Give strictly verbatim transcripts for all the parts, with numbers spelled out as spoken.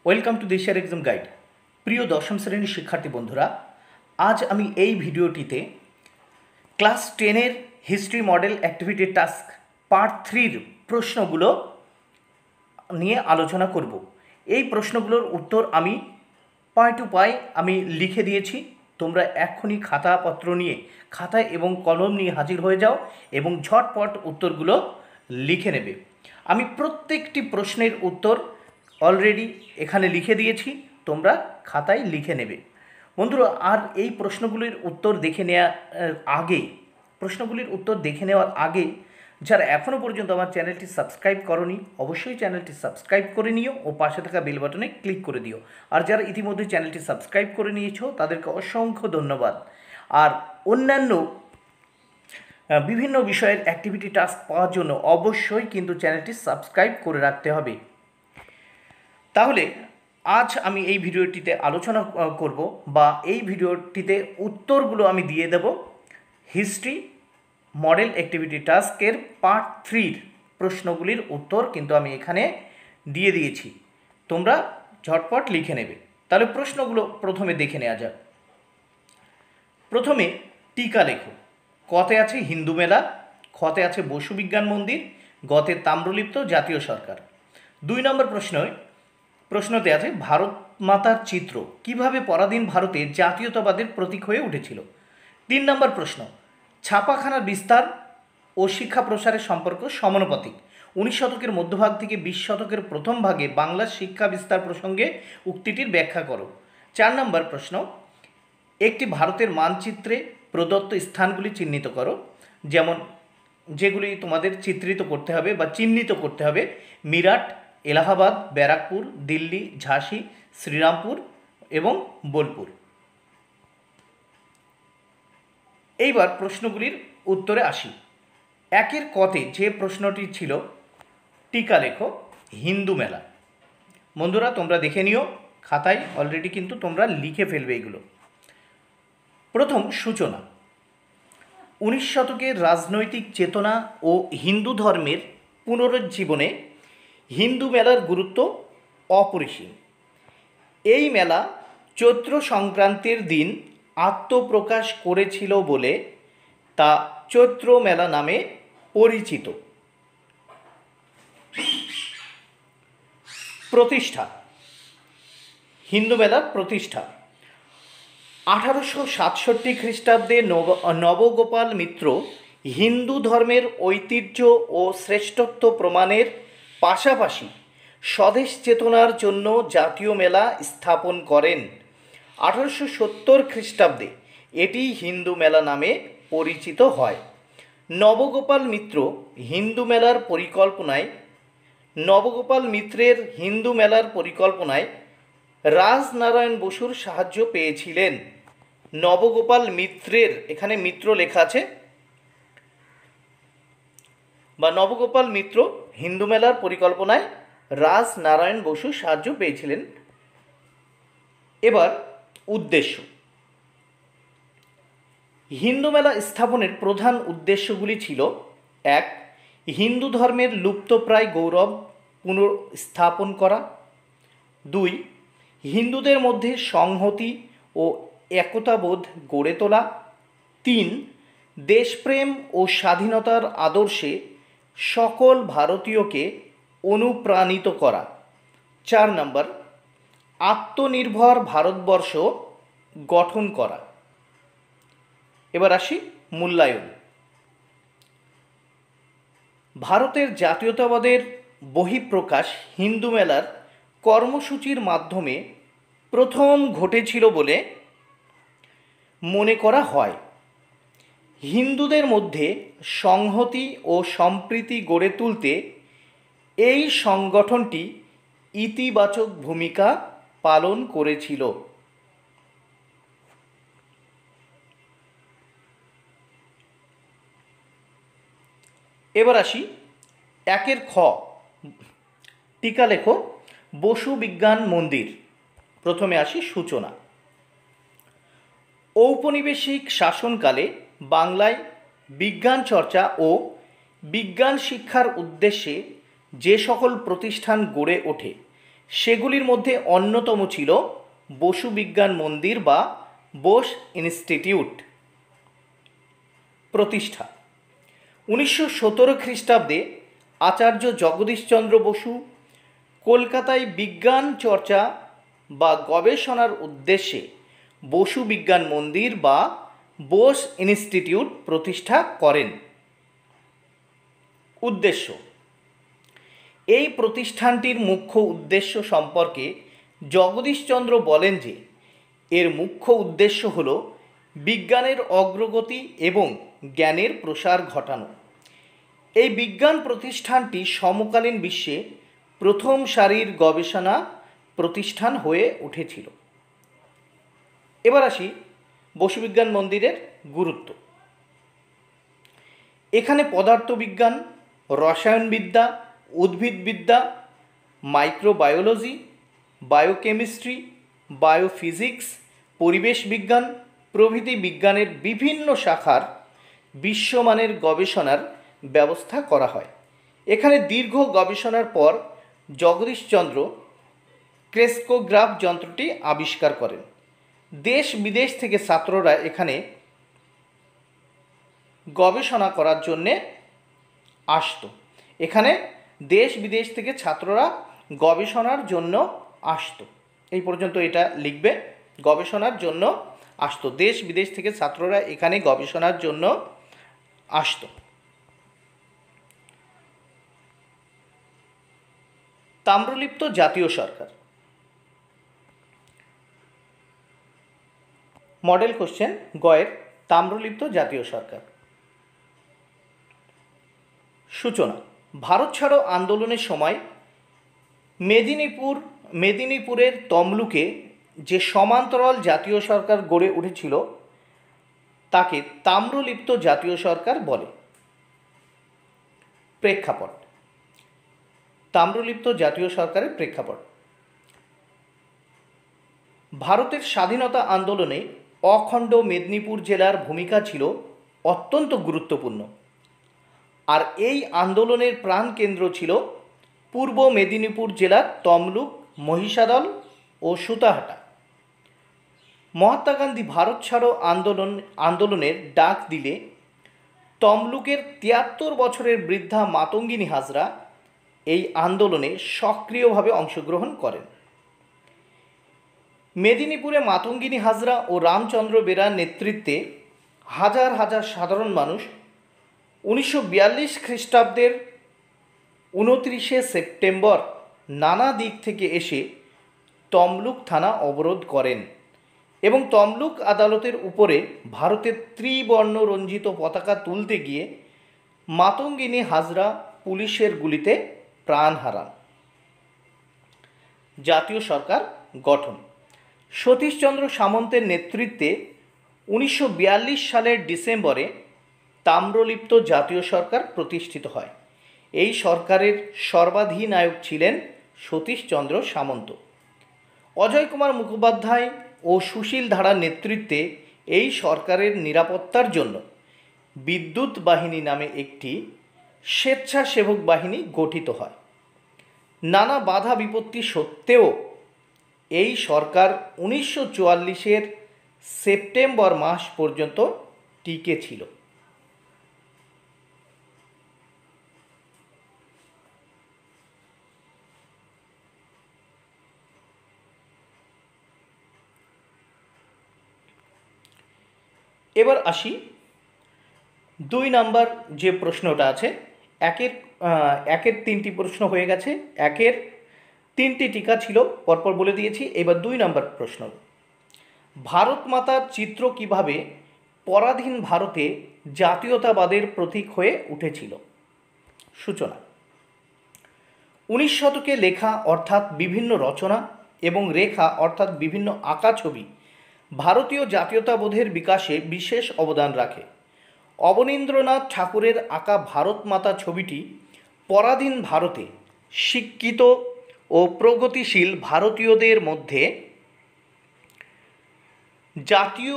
Welcome to দেশিয়ার exam guide. প্রিয় দশম শ্রেণীর শিক্ষার্থী বন্ধুরা, আজ আমি এই ভিডিওটিতে ক্লাস টেনের history model activity task part থ্রির প্রশ্নগুলো নিয়ে আলোচনা করব। এই প্রশ্নগুলোর উত্তর আমি পাই টু পাই আমি লিখে দিয়েছি। তোমরা এক্ষুনি খাতাপত্র নিয়ে খাতায় এবং কলম নিয়ে হাজির হয়ে যাও এবং ঝটপট উত্তরগুলো লিখে নেবে। আমি প্রত্যেকটি প্রশ্নের উত্তর অলরেডি এখানে লিখে দিয়েছি, তোমরা খাতায় লিখে নেবে। বন্ধুরা, আর এই প্রশ্নগুলির উত্তর দেখে নেওয়ার আগে প্রশ্নগুলির উত্তর দেখে নেওয়ার আগে যারা এখনও পর্যন্ত আমার চ্যানেলটি সাবস্ক্রাইব করনি, অবশ্যই চ্যানেলটি সাবস্ক্রাইব করে নিও ও পাশে থাকা বেল বাটনে ক্লিক করে দিও। আর যারা ইতিমধ্যে চ্যানেলটি সাবস্ক্রাইব করে নিয়েছো তাদেরকে অসংখ্য ধন্যবাদ। আর অন্যান্য বিভিন্ন বিষয়ের অ্যাক্টিভিটি টাস্ক পাওয়ার জন্য অবশ্যই কিন্তু চ্যানেলটি সাবস্ক্রাইব করে রাখতে হবে। তাহলে আজ আমি এই ভিডিওটিতে আলোচনা করব বা এই ভিডিওটিতে উত্তরগুলো আমি দিয়ে দেব হিস্ট্রি মডেল অ্যাক্টিভিটি টাস্কের পার্ট থ্রির প্রশ্নগুলির উত্তর কিন্তু আমি এখানে দিয়ে দিয়েছি, তোমরা ঝটপট লিখে নেবে। তাহলে প্রশ্নগুলো প্রথমে দেখে নেওয়া যাক। প্রথমে টিকা লেখো। কতে আছে হিন্দু মেলা, খতে আছে বসু বিজ্ঞান মন্দির, গতে তাম্রলিপ্ত জাতীয় সরকার। দুই নম্বর প্রশ্ন প্রশ্নতে আছে ভারত মাতার চিত্র কিভাবে পরাধীন ভারতে জাতীয়তাবাদের প্রতীক হয়ে উঠেছিল। তিন নম্বর প্রশ্ন ছাপাখানার বিস্তার ও শিক্ষা প্রসারের সম্পর্ক সমানুপাতিক। উনিশ শতকের মধ্যভাগ থেকে বিশ শতকের প্রথম ভাগে বাংলার শিক্ষা বিস্তার প্রসঙ্গে উক্তিটির ব্যাখ্যা করো। চার নম্বর প্রশ্ন একটি ভারতের মানচিত্রে প্রদত্ত স্থানগুলি চিহ্নিত করো, যেমন যেগুলি তোমাদের চিত্রিত করতে হবে বা চিহ্নিত করতে হবে: মিরাট, এলাহাবাদ, ব্যারাকপুর, দিল্লি, ঝাঁসি, শ্রীরামপুর এবং বোলপুর। এইবার প্রশ্নগুলির উত্তরে আসি। একের কতে যে প্রশ্নটি ছিল টিকা লেখো হিন্দু মেলা। বন্ধুরা, তোমরা দেখে নিও, খাতায় অলরেডি কিন্তু তোমরা লিখে ফেলবে এগুলো। প্রথম সূচনা। উনিশ শতকের রাজনৈতিক চেতনা ও হিন্দু ধর্মের পুনরুজ্জীবনে হিন্দু মেলার গুরুত্ব অপরিসীম। এই মেলা চৈত্র সংক্রান্তির দিন আত্মপ্রকাশ করেছিল বলে তা চৈত্র মেলা নামে পরিচিত। প্রতিষ্ঠা। হিন্দু মেলার প্রতিষ্ঠা আঠারোশো সাতষট্টি খ্রিস্টাব্দে নব নবগোপাল মিত্র হিন্দু ধর্মের ঐতিহ্য ও শ্রেষ্ঠত্ব প্রমাণের পাশাপাশি স্বদেশ চেতনার জন্য জাতীয় মেলা স্থাপন করেন। আঠারোশো সত্তর খ্রিস্টাব্দে এটি হিন্দু মেলা নামে পরিচিত হয়। নবগোপাল মিত্র হিন্দু মেলার পরিকল্পনায় নবগোপাল মিত্রের হিন্দু মেলার পরিকল্পনায় রাজনারায়ণ বসুর সাহায্য পেয়েছিলেন। নবগোপাল মিত্রের, এখানে মিত্র লেখা আছে, বা নবগোপাল মিত্র হিন্দু মেলার পরিকল্পনায় রাজনারায়ণ বসু সাহায্য পেয়েছিলেন। এবার উদ্দেশ্য। হিন্দু মেলা স্থাপনের প্রধান উদ্দেশ্যগুলি ছিল: এক, হিন্দু ধর্মের লুপ্তপ্রায় গৌরব পুনঃস্থাপন করা। দুই, হিন্দুদের মধ্যে সংহতি ও একতাবোধ গড়ে তোলা। তিন, দেশপ্রেম ও স্বাধীনতার আদর্শে সকল ভারতীয়কে অনুপ্রাণিত করা। চার নম্বর, আত্মনির্ভর ভারতবর্ষ গঠন করা। এবার আসি মূল্যায়ন। ভারতের জাতীয়তাবাদের বহিঃপ্রকাশ হিন্দু মেলার কর্মসূচির মাধ্যমে প্রথম ঘটেছিল বলে মনে করা হয়। হিন্দুদের মধ্যে সংহতি ও সম্প্রীতি গড়ে তুলতে এই সংগঠনটি ইতিবাচক ভূমিকা পালন করেছিল। এবার আসি একের খ। টিকা লেখো বসু বিজ্ঞান মন্দির। প্রথমে আসি সূচনা। ঔপনিবেশিক শাসনকালে বাংলায় বিজ্ঞান চর্চা ও বিজ্ঞান শিক্ষার উদ্দেশ্যে যে সকল প্রতিষ্ঠান গড়ে ওঠে সেগুলির মধ্যে অন্যতম ছিল বসু বিজ্ঞান মন্দির বা বোস ইনস্টিটিউট প্রতিষ্ঠা। উনিশশো সতেরো খ্রিস্টাব্দে আচার্য জগদীশচন্দ্র বসু কলকাতায় বিজ্ঞান চর্চা বা গবেষণার উদ্দেশ্যে বসু বিজ্ঞান মন্দির বা বোস ইনস্টিটিউট প্রতিষ্ঠা করেন। উদ্দেশ্য: এই প্রতিষ্ঠানটির মুখ্য উদ্দেশ্য সম্পর্কে জগদীশচন্দ্র বলেন যে এর মুখ্য উদ্দেশ্য হল বিজ্ঞানের অগ্রগতি এবং জ্ঞানের প্রসার ঘটানো। এই বিজ্ঞান প্রতিষ্ঠানটি সমকালীন বিশ্বে প্রথম সারির গবেষণা প্রতিষ্ঠান হয়ে উঠেছিল। এবার আসি বসু বিজ্ঞান মন্দিরের গুরুত্ব। এখানে পদার্থবিজ্ঞান, রসায়নবিদ্যা, উদ্ভিদবিদ্যা, মাইক্রোবায়োলজি, বায়োকেমিস্ট্রি, বায়োফিজিক্স, পরিবেশ বিজ্ঞান প্রভৃতি বিজ্ঞানের বিভিন্ন শাখার বিশ্বমানের গবেষণার ব্যবস্থা করা হয়। এখানে দীর্ঘ গবেষণার পর জগদীশচন্দ্র ক্রেস্কোগ্রাফ যন্ত্রটি আবিষ্কার করেন। দেশ বিদেশ থেকে ছাত্ররা এখানে গবেষণা করার জন্যে আসতো। এখানে দেশ বিদেশ থেকে ছাত্ররা গবেষণার জন্য আসতো। এই পর্যন্ত এটা লিখবে, গবেষণার জন্য আসতো। দেশ বিদেশ থেকে ছাত্ররা এখানে গবেষণার জন্য আসতো। তাম্রলিপ্ত জাতীয় সরকার। মডেল কোশ্চেন গয়ের তাম্রলিপ্ত জাতীয় সরকার। সূচনা: ভারত ছাড়ো আন্দোলনের সময় মেদিনীপুর মেদিনীপুরের তমলুকে যে সমান্তরাল জাতীয় সরকার গড়ে উঠেছিল তাকে তাম্রলিপ্ত জাতীয় সরকার বলে। প্রেক্ষাপট: তাম্রলিপ্ত জাতীয় সরকারের প্রেক্ষাপট: ভারতের স্বাধীনতা আন্দোলনে অখণ্ড মেদিনীপুর জেলার ভূমিকা ছিল অত্যন্ত গুরুত্বপূর্ণ। আর এই আন্দোলনের প্রাণকেন্দ্র ছিল পূর্ব মেদিনীপুর জেলার তমলুক, মহিষাদল ও সুতাহাটা। মহাত্মা গান্ধী ভারত ছাড়ো আন্দোলন আন্দোলনের ডাক দিলে তমলুকের তিয়াত্তর বছরের বৃদ্ধা মাতঙ্গিনী হাজরা এই আন্দোলনে সক্রিয়ভাবে অংশগ্রহণ করেন। মেদিনীপুরে মাতঙ্গিনী হাজরা ও রামচন্দ্র বেরার নেতৃত্বে হাজার হাজার সাধারণ মানুষ উনিশশো বিয়াল্লিশ খ্রিস্টাব্দের উনত্রিশে সেপ্টেম্বর নানা দিক থেকে এসে তমলুক থানা অবরোধ করেন এবং তমলুক আদালতের উপরে ভারতের ত্রিবর্ণ রঞ্জিত পতাকা তুলতে গিয়ে মাতঙ্গিনী হাজরা পুলিশের গুলিতে প্রাণ হারান। জাতীয় সরকার গঠন: সতীশচন্দ্র সামন্তের নেতৃত্বে উনিশশো বিয়াল্লিশ সালের ডিসেম্বরে তাম্রলিপ্ত জাতীয় সরকার প্রতিষ্ঠিত হয়। এই সরকারের সর্বাধিনায়ক ছিলেন সতীশচন্দ্র সামন্ত। অজয় কুমার মুখোপাধ্যায় ও সুশীল ধারার নেতৃত্বে এই সরকারের নিরাপত্তার জন্য বিদ্যুৎ বাহিনী নামে একটি স্বেচ্ছাসেবক বাহিনী গঠিত হয়। নানা বাধা বিপত্তি সত্ত্বেও এই সরকার উনিশশো চুয়াল্লিশের সেপ্টেম্বর মাস পর্যন্ত টিকে ছিল। এবার আসি দুই নাম্বার যে প্রশ্নটা আছে, একের একের তিনটি প্রশ্ন হয়ে গেছে, একের তিনটি টিকা ছিল পরপর বলে দিয়েছি। এবার দুই নাম্বার প্রশ্ন, ভারত মাতার চিত্র কিভাবে পরাধীন ভারতে জাতীয়তাবাদের প্রতীক হয়ে উঠেছিল? সূচনা: উনিশ শতকে লেখা অর্থাৎ বিভিন্ন রচনা এবং রেখা অর্থাৎ বিভিন্ন আঁকা ছবি ভারতীয় জাতীয়তাবোধের বিকাশে বিশেষ অবদান রাখে। অবনীন্দ্রনাথ ঠাকুরের আঁকা ভারত মাতা ছবিটি পরাধীন ভারতে শিক্ষিত ও প্রগতিশীল ভারতীয়দের মধ্যে জাতীয়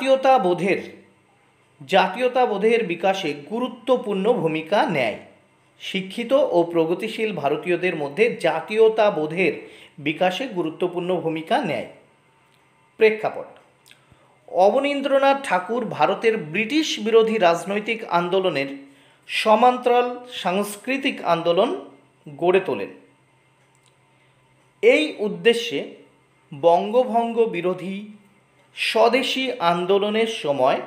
জাতীয়তাবোধের জাতীয়তাবোধের বিকাশে গুরুত্বপূর্ণ ভূমিকা নেয়। শিক্ষিত ও প্রগতিশীল ভারতীয়দের মধ্যে জাতীয়তাবোধের বিকাশে গুরুত্বপূর্ণ ভূমিকা নেয়। প্রেক্ষাপট: অবনীন্দ্রনাথ ঠাকুর ভারতের ব্রিটিশ বিরোধী রাজনৈতিক আন্দোলনের সমান্তরাল সাংস্কৃতিক আন্দোলন গড়ে তোলেন। এই উদ্দেশ্যে বঙ্গভঙ্গ বিরোধী স্বদেশী আন্দোলনের সময়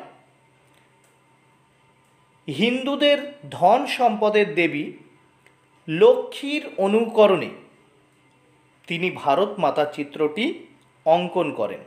হিন্দুদের ধন সম্পদের দেবী লক্ষ্মীর অনুকরণে তিনি ভারত মাতা চিত্রটি অঙ্কন করেন।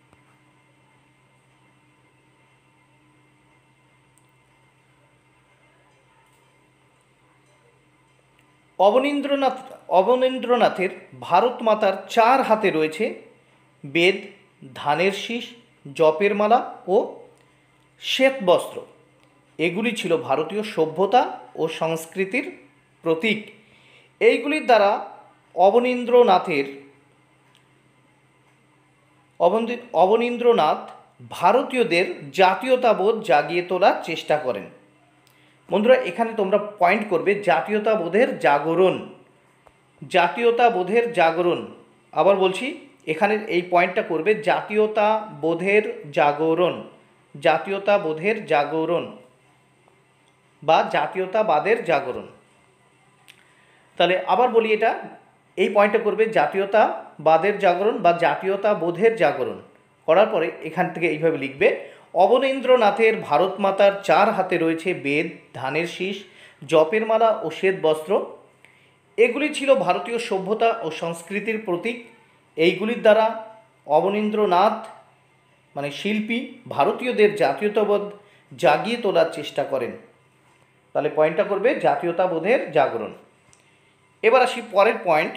অবনীন্দ্রনাথ অবনীন্দ্রনাথের ভারত মাতার চার হাতে রয়েছে বেদ, ধানের শীষ, জপের মালা ও শ্বেতবস্ত্র। এগুলি ছিল ভারতীয় সভ্যতা ও সংস্কৃতির প্রতীক। এইগুলির দ্বারা অবনীন্দ্রনাথের অবনীন্দ্রনাথ ভারতীয়দের জাতীয়তাবোধ জাগিয়ে তোলার চেষ্টা করেন। বন্ধুরা, এখানে তোমরা পয়েন্ট করবে জাতীয়তাবোধের জাগরণ, জাতীয়তাবোধের জাগরণ। আবার বলছি, এখানে এই পয়েন্টটা করবে জাতীয়তাবোধের জাগরণ, জাতীয়তাবোধের জাগরণ বা জাতীয়তাবাদের জাগরণ। তাহলে আবার বলি, এটা এই পয়েন্টটা করবে জাতীয়তাবাদের জাগরণ বা জাতীয়তাবোধের জাগরণ। করার পরে এখান থেকে এইভাবে লিখবে, অবনীন্দ্রনাথের ভারত মাতার চার হাতে রয়েছে বেদ, ধানের শীষ, জপের মালা ও শ্বেত বস্ত্র। এগুলি ছিল ভারতীয় সভ্যতা ও সংস্কৃতির প্রতীক। এইগুলির দ্বারা অবনীন্দ্রনাথ মানে শিল্পী ভারতীয়দের জাতীয়তাবোধ জাগিয়ে তোলার চেষ্টা করেন। তাহলে পয়েন্টটা করবে জাতীয়তাবোধের জাগরণ। এবার আসি পরের পয়েন্ট,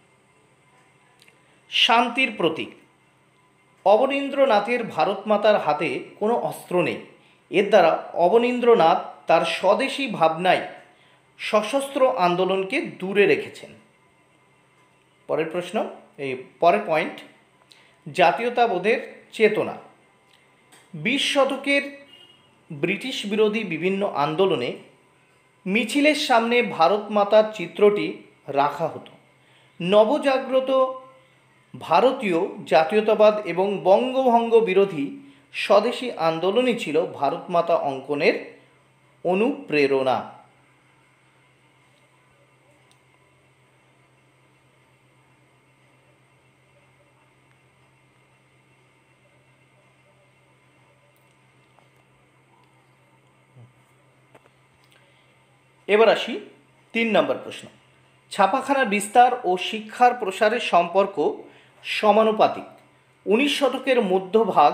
শান্তির প্রতীক। অবনীন্দ্রনাথের ভারত মাতার হাতে কোনো অস্ত্র নেই। এর দ্বারা অবনীন্দ্রনাথ তার স্বদেশী ভাবনায় সশস্ত্র আন্দোলনকে দূরে রেখেছেন। পরের প্রশ্ন, এই পরের পয়েন্ট, জাতীয়তাবোধের চেতনা। বিশ শতকের ব্রিটিশ বিরোধী বিভিন্ন আন্দোলনে মিছিলের সামনে ভারত মাতার চিত্রটি রাখা হতো। নবজাগ্রত ভারতীয় জাতীয়তাবাদ এবং বঙ্গভঙ্গ বিরোধী স্বদেশী আন্দোলনই ছিল ভারত মাতা অঙ্কনের অনুপ্রেরণা। এবার আসি তিন নম্বর প্রশ্ন, ছাপাখানার বিস্তার ও শিক্ষার প্রসারের সম্পর্ক সমানুপাতিক। উনিশ শতকের মধ্যভাগ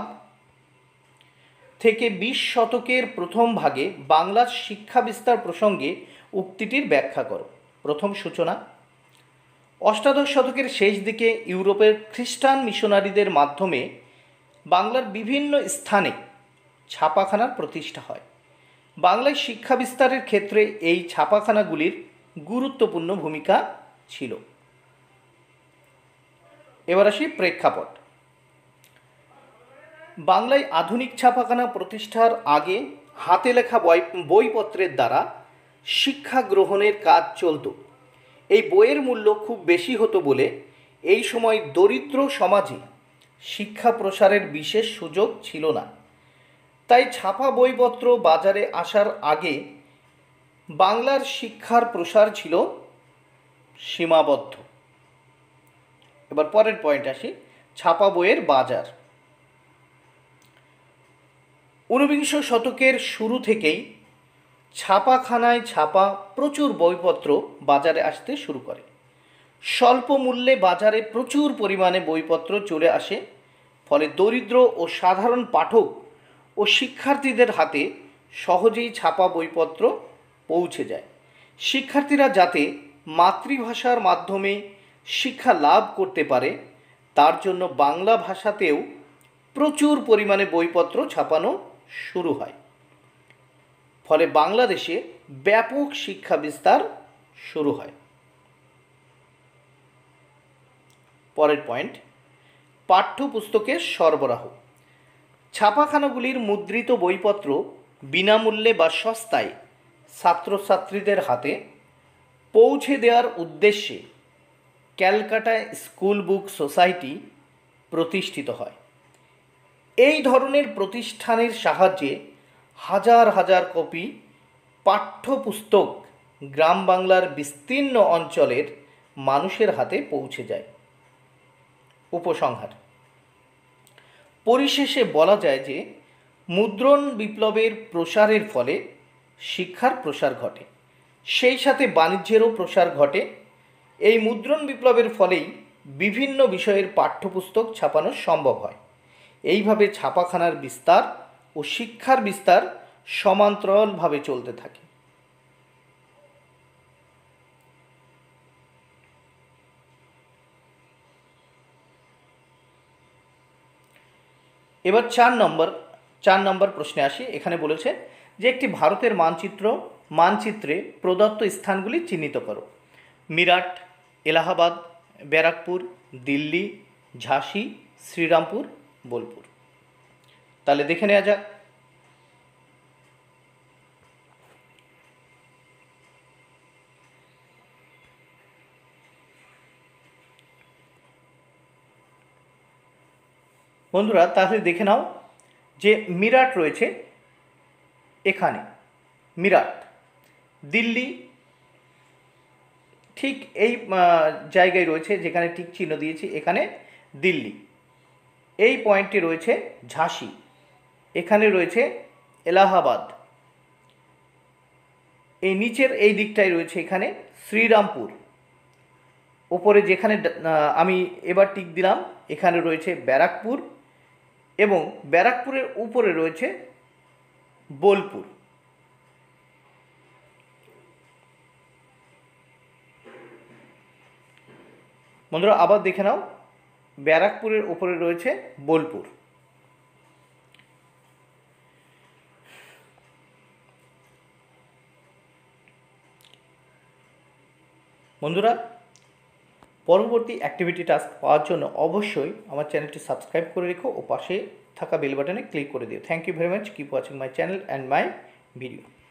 থেকে বিশ শতকের প্রথম ভাগে বাংলার শিক্ষা বিস্তার প্রসঙ্গে উক্তিটির ব্যাখ্যা করো। প্রথম সূচনা, অষ্টাদশ শতকের শেষ দিকে ইউরোপের খ্রিস্টান মিশনারিদের মাধ্যমে বাংলার বিভিন্ন স্থানে ছাপাখানার প্রতিষ্ঠা হয়। বাংলায় শিক্ষা বিস্তারের ক্ষেত্রে এই ছাপাখানাগুলির গুরুত্বপূর্ণ ভূমিকা ছিল। এবার আসি প্রেক্ষাপট। বাংলায় আধুনিক ছাপাখানা প্রতিষ্ঠার আগে হাতে লেখা বই বইপত্রের দ্বারা শিক্ষা গ্রহণের কাজ চলত। এই বইয়ের মূল্য খুব বেশি হতো বলে এই সময় দরিদ্র সমাজে শিক্ষা প্রসারের বিশেষ সুযোগ ছিল না। তাই ছাপা বইপত্র বাজারে আসার আগে বাংলার শিক্ষার প্রসার ছিল সীমাবদ্ধ। এবার পরের পয়েন্ট আসি, ছাপা বইয়ের বাজার। ঊনবিংশ শতকের শুরু থেকেই ছাপাখানায় ছাপা প্রচুর বইপত্র বাজারে আসতে শুরু করে। স্বল্প মূল্যে বাজারে প্রচুর পরিমাণে বইপত্র চলে আসে। ফলে দরিদ্র ও সাধারণ পাঠক ও শিক্ষার্থীদের হাতে সহজেই ছাপা বইপত্র পৌঁছে যায়। শিক্ষার্থীরা যাতে মাতৃভাষার মাধ্যমে শিক্ষা লাভ করতে পারে তার জন্য বাংলা ভাষাতেও প্রচুর পরিমাণে বইপত্র ছাপানো শুরু হয়। ফলে বাংলাদেশে ব্যাপক শিক্ষা বিস্তার শুরু হয়। পরের পয়েন্ট, পাঠ্যপুস্তকের সরবরাহ। ছাপাখানাগুলির মুদ্রিত বইপত্র বিনামূল্যে বা সস্তায় ছাত্রছাত্রীদের হাতে পৌঁছে দেওয়ার উদ্দেশ্যে ক্যালকাটায় স্কুল বুক সোসাইটি প্রতিষ্ঠিত হয়। এই ধরনের প্রতিষ্ঠানের সাহায্যে হাজার হাজার কপি পাঠ্যপুস্তক গ্রাম বাংলার বিস্তীর্ণ অঞ্চলের মানুষের হাতে পৌঁছে যায়। উপসংহার: পরিশেষে বলা যায় যে মুদ্রণ বিপ্লবের প্রসারের ফলে শিক্ষার প্রসার ঘটে, সেই সাথে বাণিজ্যেরও প্রসার ঘটে। এই মুদ্রণ বিপ্লবের ফলেই বিভিন্ন বিষয়ের পাঠ্যপুস্তক ছাপানো সম্ভব হয়। এইভাবে ছাপাখানার বিস্তার ও শিক্ষার বিস্তার সমান্তরালভাবে চলতে থাকে। এবার চার নম্বর চার নম্বর প্রশ্নে আসি। এখানে বলেছে যে একটি ভারতের মানচিত্র মানচিত্রে প্রদত্ত স্থানগুলি চিহ্নিত করো। মিরাট, এলাহাবাদ, ব্যারাকপুর, দিল্লি, ঝাঁসি, শ্রীরামপুর, বোলপুর। তাহলে দেখে নেওয়া যাক। বন্ধুরা তাহলে দেখে নাও যে মিরাট রয়েছে এখানে, মিরাট। দিল্লি ঠিক এই জায়গায় রয়েছে যেখানে টিক চিহ্ন দিয়েছি, এখানে দিল্লি। এই পয়েন্টে রয়েছে ঝাঁসি, এখানে রয়েছে এলাহাবাদ। এই নিচের এই দিকটায় রয়েছে এখানে শ্রীরামপুর। ওপরে যেখানে আমি এবার টিক দিলাম এখানে রয়েছে ব্যারাকপুর, এবং ব্যারাকপুরের উপরে রয়েছে বোলপুর। বন্ধুরা আবার দেখে নাও, ব্যারাকপুরের উপরে রয়েছে বোলপুর। বন্ধুরা পরবর্তী অ্যাক্টিভিটি টাস্ক পাওয়ার জন্য অবশ্যই আমার চ্যানেলটি সাবস্ক্রাইব করে রেখো ও পাশে থাকা বেল বাটনে ক্লিক করে দিও। Thank you very much. Keep watching my channel and my video.